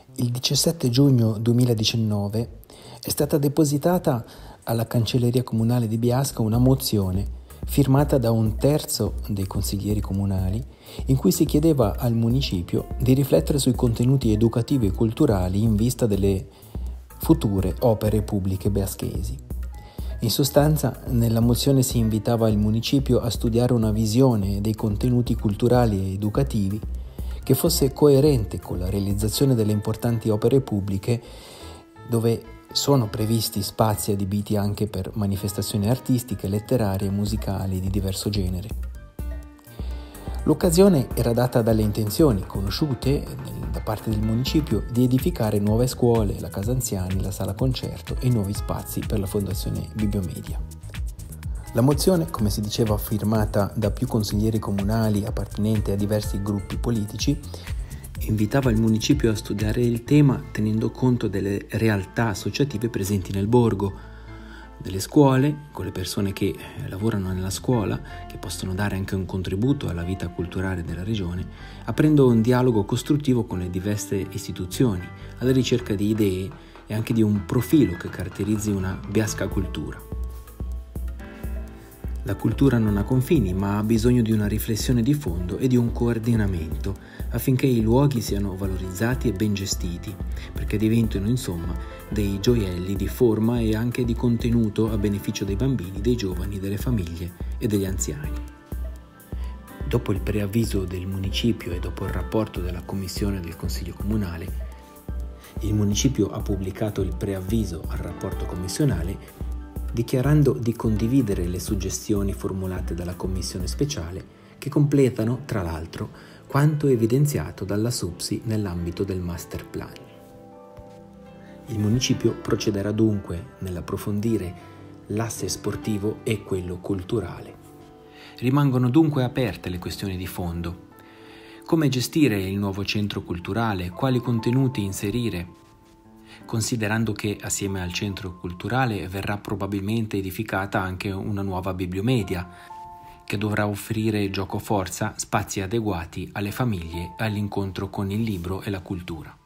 Il 17 giugno 2019 è stata depositata alla Cancelleria Comunale di Biasca una mozione firmata da un terzo dei consiglieri comunali in cui si chiedeva al municipio di riflettere sui contenuti educativi e culturali in vista delle future opere pubbliche biaschesi. In sostanza, nella mozione si invitava il municipio a studiare una visione dei contenuti culturali e educativi che fosse coerente con la realizzazione delle importanti opere pubbliche dove sono previsti spazi adibiti anche per manifestazioni artistiche, letterarie e musicali di diverso genere. L'occasione era data dalle intenzioni conosciute da parte del municipio di edificare nuove scuole, la casa anziani, la sala concerto e nuovi spazi per la Fondazione Bibliomedia. La mozione, come si diceva, firmata da più consiglieri comunali appartenenti a diversi gruppi politici, invitava il municipio a studiare il tema tenendo conto delle realtà associative presenti nel borgo, delle scuole, con le persone che lavorano nella scuola, che possono dare anche un contributo alla vita culturale della regione, aprendo un dialogo costruttivo con le diverse istituzioni, alla ricerca di idee e anche di un profilo che caratterizzi una biasca cultura. La cultura non ha confini, ma ha bisogno di una riflessione di fondo e di un coordinamento affinché i luoghi siano valorizzati e ben gestiti, perché diventino insomma dei gioielli di forma e anche di contenuto a beneficio dei bambini, dei giovani, delle famiglie e degli anziani. Dopo il preavviso del municipio e dopo il rapporto della commissione del Consiglio Comunale, il municipio ha pubblicato il preavviso al rapporto commissionale dichiarando di condividere le suggestioni formulate dalla commissione speciale che completano, tra l'altro, quanto evidenziato dalla SUPSI nell'ambito del master plan. Il municipio procederà dunque nell'approfondire l'asse sportivo e quello culturale. Rimangono dunque aperte le questioni di fondo. Come gestire il nuovo centro culturale? Quali contenuti inserire? Considerando che assieme al centro culturale verrà probabilmente edificata anche una nuova bibliomedia, che dovrà offrire giocoforza, spazi adeguati alle famiglie e all'incontro con il libro e la cultura.